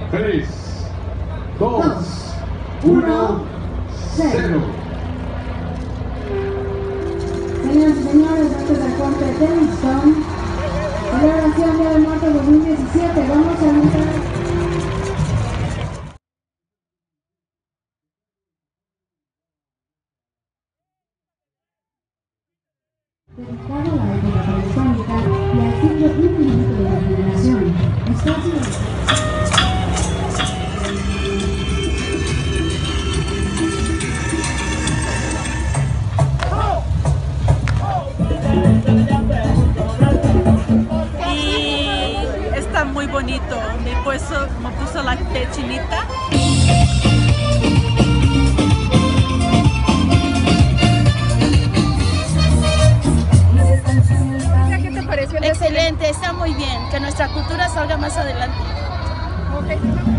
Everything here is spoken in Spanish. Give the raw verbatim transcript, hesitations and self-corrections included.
tres, dos, uno, cero. Señoras y señores, antes del corte de Tennyson, celebración Día de Muertos dos mil diecisiete, vamos a invitar. Dedicado a la época prehispánica y al ciclo infinito de la generación. Espacio. Y está muy bonito. Me puso, me puso la piel chinita. Excelente, está muy bien, que nuestra cultura salga más adelante. Okay.